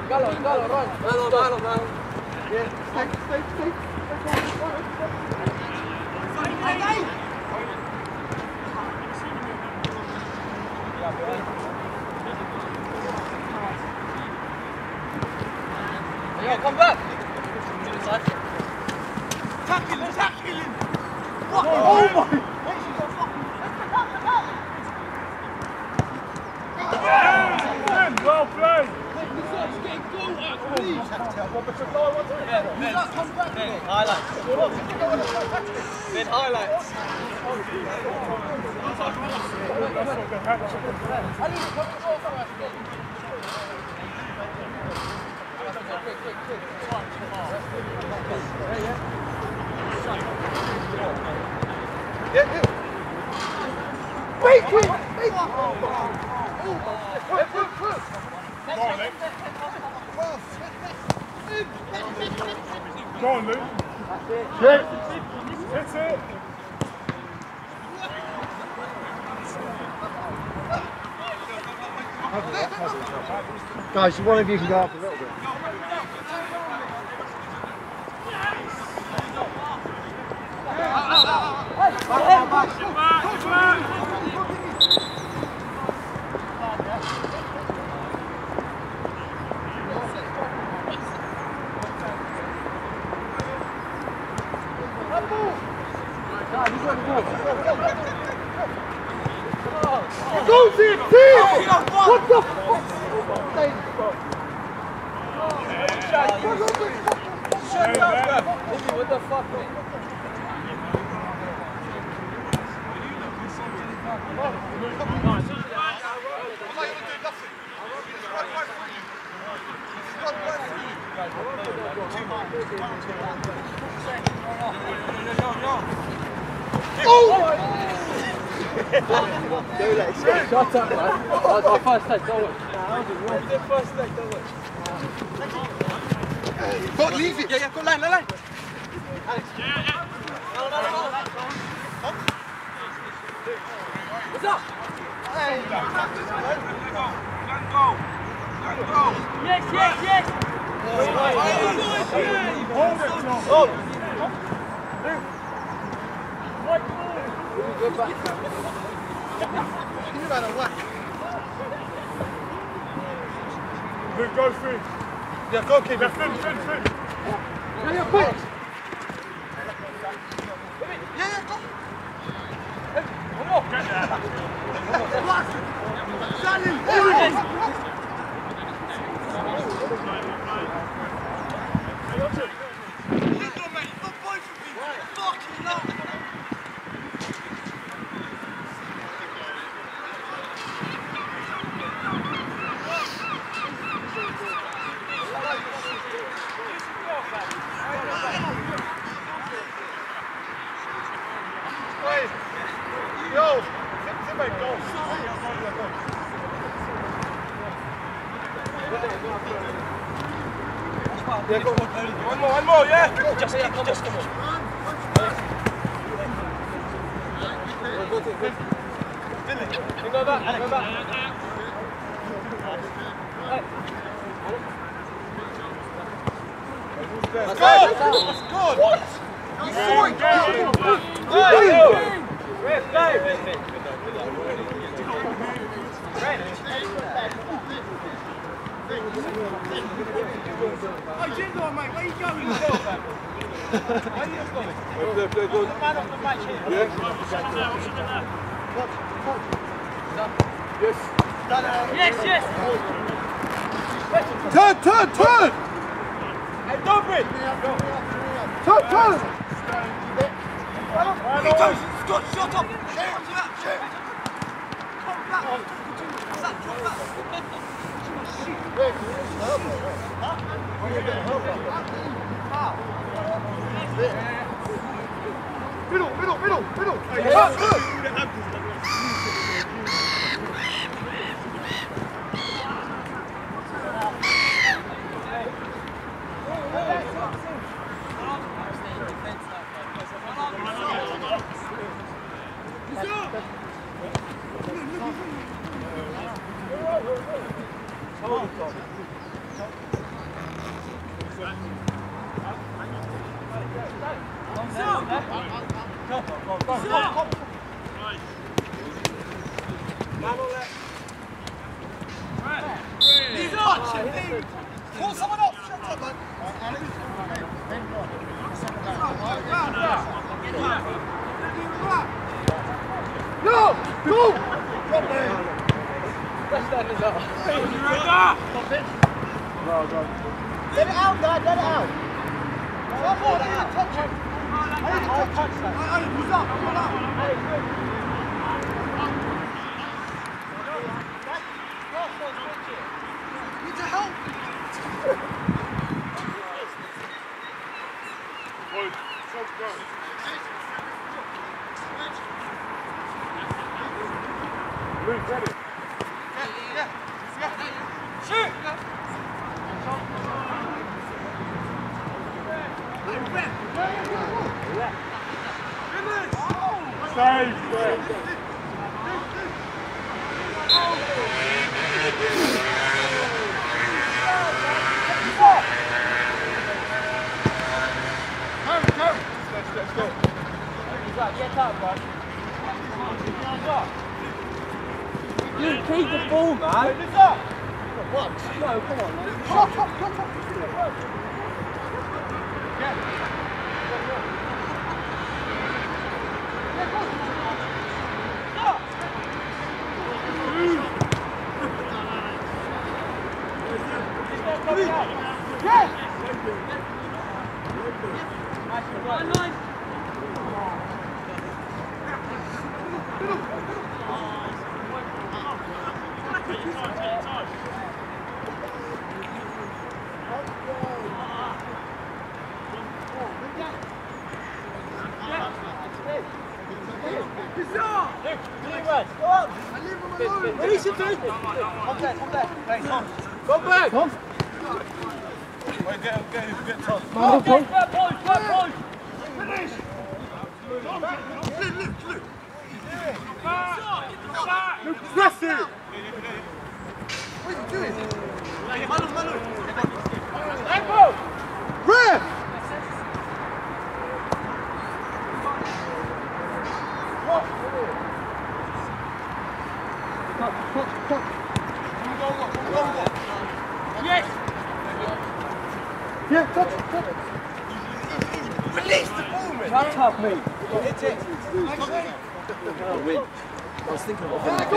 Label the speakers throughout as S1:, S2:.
S1: Galo, run. Malo.
S2: Yeah, stay.
S1: Yo, come back.
S3: Tackling!
S2: What? Oh my!
S3: Well played!
S1: Then highlights.
S3: Go on, Luke.
S2: Hit.
S3: Hit it.
S2: Guys, one of you can go up a little bit. Go, team! What the fuck?
S1: Shut up, bro. What the fuck, man? Shut up, man. That was my first take, don't watch. That was your first take, don't watch.
S2: Go, leave it!
S1: Yeah, go line. Alex. What's up? Yes.
S3: Hold it, Tom.
S1: Go back.
S2: You better whack.
S3: Luke, go through.
S2: Yeah, go, keep it.
S3: Fin.
S2: Yeah, quick! Yeah, go!
S1: One more.
S3: Get there.
S2: Yo, sit back, go. Yeah, go.
S1: One more, yeah. Just come on. Go back.
S2: Let's go. What? You saw it.
S3: Oh, Jinder, mate, where are you going?
S2: Where are you going?
S3: Man of the match here.
S1: Yes.
S2: Turn!
S1: Hey, Dobry!
S2: Turn!
S1: Scott, shut up! Shoot! Come back!
S2: Middle!
S1: Hold on.
S3: Call someone up! Shut up, man!
S2: No! Go!
S1: That's that is up.
S2: Well done. Let it out, Dad, let it out.
S3: Someone, I need to touch him!
S2: I'll touch that.
S3: Ali, who's up? Pull up! Need to help!
S2: Luke, ready?
S3: Shoot!
S2: Save! Let's go.
S1: Get up, bud. You keep the ball, man. What? No, come on, man. Go back!
S2: Tom?
S3: Wait, get Tom.
S2: Come, Tom.
S3: Finish! Luke!
S2: Press it!
S3: What are you doing?
S2: Ref! Cut.
S1: Yes!
S2: Yeah, touch.
S3: Release the ball, man!
S1: Shut up, mate.
S3: Hit it!
S4: I was thinking of
S3: Yes!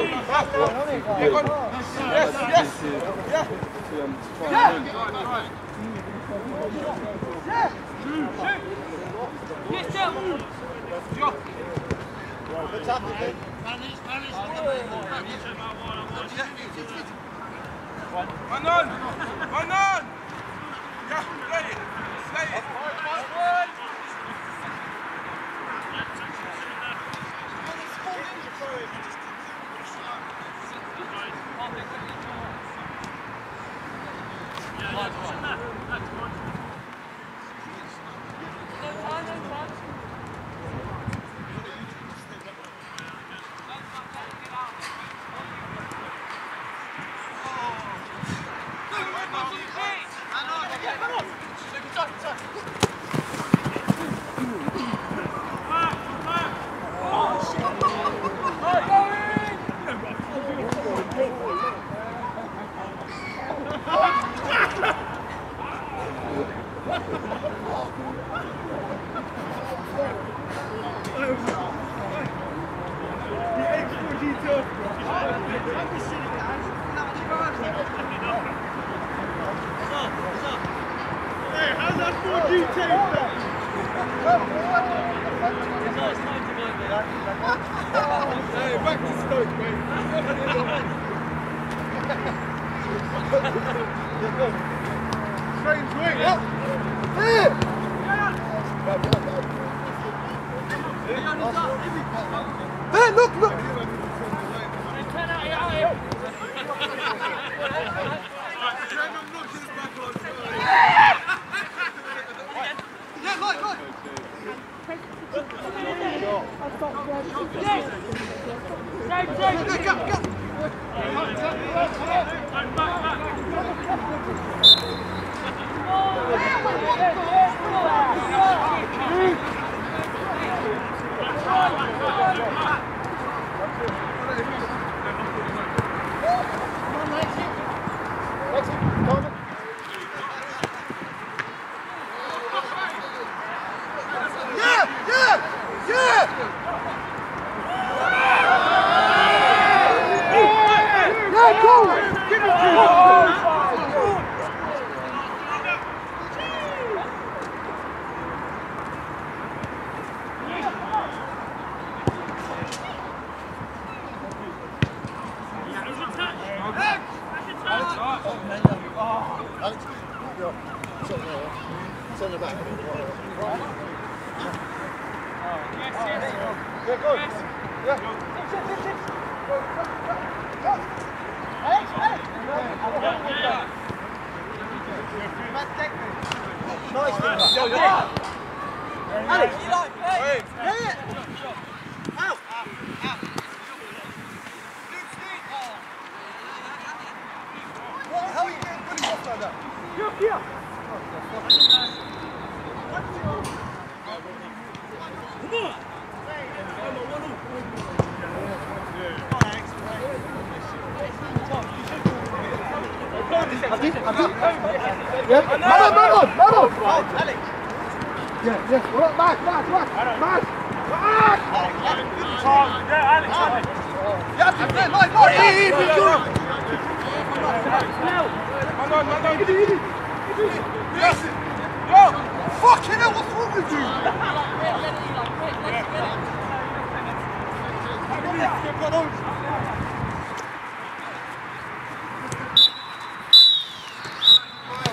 S3: Run on! Yeah, play it! Hey, back to Stoke, mate.
S2: on the back.
S3: Yeah, go. Yeah.
S2: Nice.
S1: Alex,
S3: Hey.
S1: yeah. Out.
S2: What the hell are you getting bullied off like that?
S1: Here.
S2: Yeah. Man on.
S1: Alex.
S2: Yeah. Well, back.
S3: Yeah, Alex.
S2: Yeah,
S3: Man on.
S2: Yes.
S3: Yo.
S2: Fucking hell, what's wrong with you?
S3: Yeah.